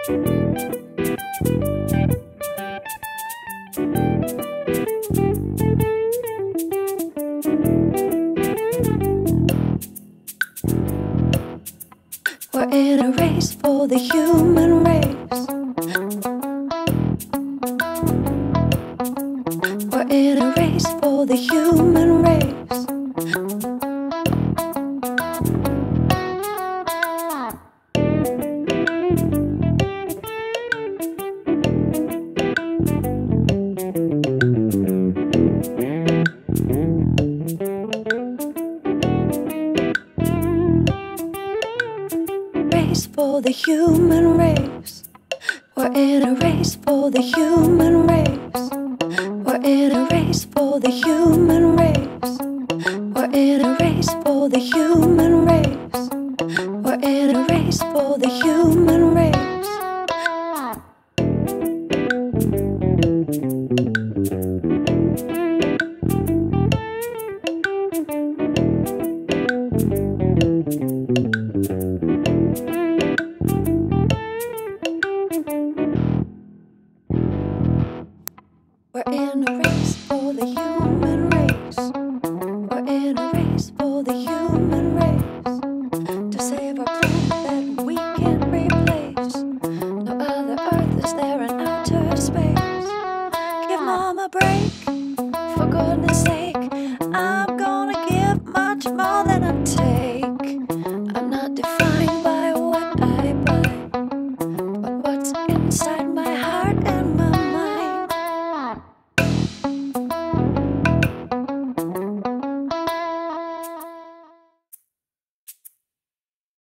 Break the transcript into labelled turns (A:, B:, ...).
A: We're in a race for the human race. We're in a race for the human race. Race for the human race. We're in a race for the human race. We're in a race for the human race. We're in a race for the human race. We're in a race for the human race. We're in a race for the human race. We're in a race for the human race. To save our planet that we can't replace. No other Earth is there in outer space. Give Mom a break, for goodness sake. I'm gonna give much more than a